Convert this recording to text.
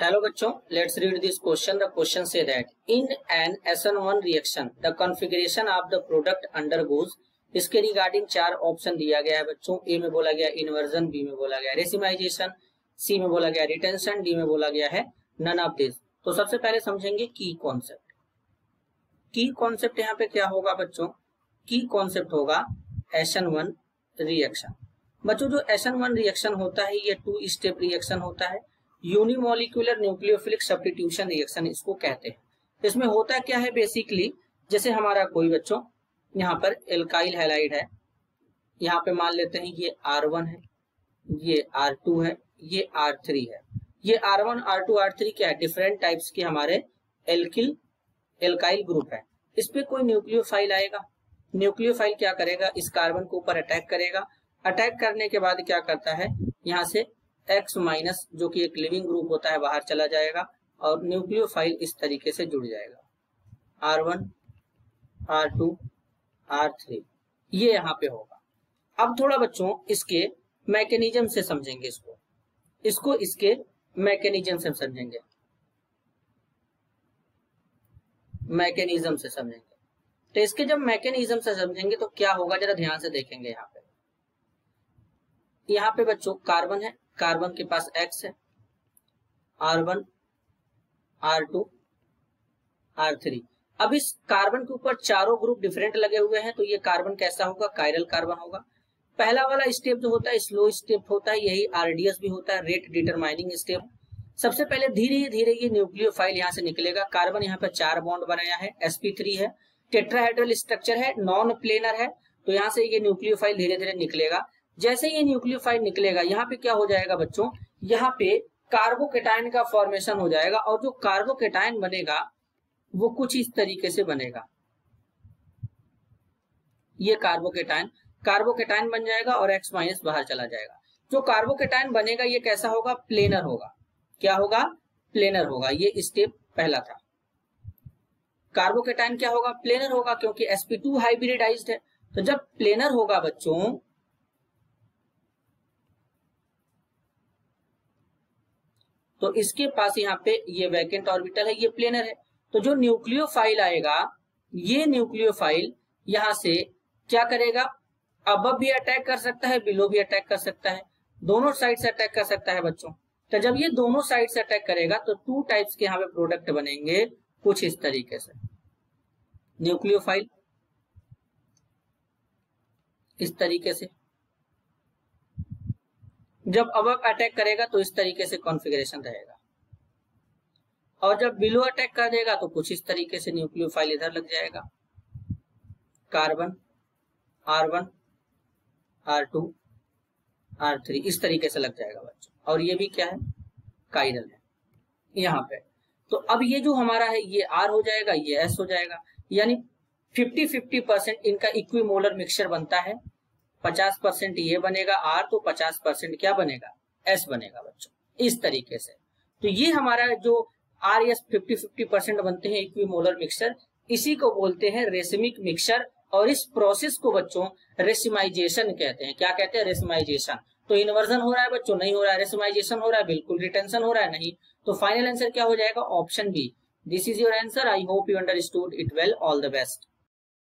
Hello बच्चों, let's read this question. The question say that in an SN1 reaction, the configuration of the product undergoes. इसके regarding चार option दिया गया है बच्चों. ए में बोला गया इन्वर्जन, बी में बोला गया रेसिमाइजेशन, सी में बोला गया रिटेंशन, डी में बोला गया है नन ऑफ दिस. तो सबसे पहले समझेंगे की कॉन्सेप्ट. की कॉन्सेप्ट यहाँ पे क्या होगा बच्चों? की कॉन्सेप्ट होगा SN1 रिएक्शन. बच्चों जो SN1 रिएक्शन होता है ये 2 स्टेप रिएक्शन होता है. यूनिमोलिकुलर न्यूक्लियोफिलिक सब्स्टिट्यूशन रिएक्शन इसको कहते हैं. इसमें होता क्या है बेसिकली, जैसे हमारा कोई बच्चों यहाँ पर एल्काइल हैलाइड है, यहाँ पे मान लेते हैं ये R1 है, ये R2 है, ये R3 है. ये R1, R2, R3 क्या है? डिफरेंट टाइप्स के हमारे एल्काइल ग्रुप है. इस पे कोई न्यूक्लियोफाइल आएगा. न्यूक्लियोफाइल क्या करेगा? इस कार्बन के ऊपर अटैक करेगा. अटैक करने के बाद क्या करता है, यहाँ से X माइनस जो कि एक लिविंग ग्रुप होता है बाहर चला जाएगा और न्यूक्लियोफाइल इस तरीके से जुड़ जाएगा. R1, R2, R3 ये यहाँ पे होगा. अब थोड़ा बच्चों इसके मैकेनिज्म से समझेंगे इसको इसके मैकेनिज्म से समझेंगे. मैकेनिज्म से समझेंगे. तो इसके जब मैकेनिज्म से समझेंगे तो क्या होगा जरा ध्यान से देखेंगे. यहाँ पे बच्चों कार्बन है, कार्बन के पास X है, R1, R2, R3. अब इस कार्बन के ऊपर चारों ग्रुप डिफरेंट लगे हुए हैं तो ये कार्बन कैसा होगा? कायरल कार्बन होगा. पहला वाला स्टेप जो होता है स्लो स्टेप होता है, यही RDS भी होता है, रेट डिटरमाइनिंग स्टेप. सबसे पहले धीरे धीरे ये न्यूक्लियोफाइल यहाँ से निकलेगा. कार्बन यहाँ पे 4 बॉन्ड बनाया है, sp3 है, टेट्राहेड्रल स्ट्रक्चर है, नॉन प्लेनर है. तो यहाँ से ये न्यूक्लियोफाइल धीरे धीरे निकलेगा. जैसे ये न्यूक्लियोफाइल निकलेगा यहाँ पे क्या हो जाएगा बच्चों? यहाँ पे कार्बोकेटाइन का फॉर्मेशन हो जाएगा और जो कार्बोकेटाइन बनेगा वो कुछ इस तरीके से बनेगा. ये कार्बोकेटाइन बन जाएगा और X माइनस बाहर चला जाएगा. जो कार्बोकेटाइन बनेगा ये कैसा होगा? प्लेनर होगा. क्या होगा? प्लेनर होगा. ये स्टेप पहला था. कार्बोकेटाइन क्या होगा? प्लेनर होगा क्योंकि sp2 हाइब्रिडाइज्ड है. तो जब प्लेनर होगा बच्चों तो इसके पास यहाँ पे ये वैकेंट ऑर्बिटल है, ये प्लेनर है. तो जो न्यूक्लियोफाइल आएगा ये न्यूक्लियोफाइल यहाँ से क्या करेगा? अबव भी अटैक कर सकता है, बिलो भी अटैक कर सकता है, दोनों साइड से अटैक कर सकता है बच्चों. तो जब ये दोनों साइड से अटैक करेगा तो 2 टाइप्स के यहाँ पे प्रोडक्ट बनेंगे कुछ इस तरीके से. न्यूक्लियोफाइल इस तरीके से, जब अबव अटैक करेगा तो इस तरीके से कॉन्फ़िगरेशन रहेगा और जब बिलो अटैक कर देगा तो कुछ इस तरीके से न्यूक्लियोफाइल इधर लग जाएगा. कार्बन R1, R2, R3 इस तरीके से लग जाएगा बच्चों. और ये भी क्या है? कायरल है यहाँ पे. तो अब ये जो हमारा है ये R हो जाएगा, ये S हो जाएगा. यानी 50-50% इनका इक्विमोलर मिक्सचर बनता है. 50% ये बनेगा R तो 50% क्या बनेगा? S बनेगा बच्चों. इस तरीके से. तो ये हमारा जो RS 50-50% बनते हैं इक्विमोलर मिक्सचर, इसी को बोलते हैं रेसिमिक मिक्सचर. और इस प्रोसेस को बच्चों रेसिमाइजेशन कहते हैं. क्या कहते हैं? रेसिमाइजेशन. तो इन्वर्जन हो रहा है बच्चों? नहीं हो रहा है. रेसिमाइजेशन हो रहा है? बिल्कुल. रिटेंशन हो रहा है? नहीं. तो फाइनल आंसर क्या हो जाएगा? Option B. This is your answer. I hope you understood it well. All the best.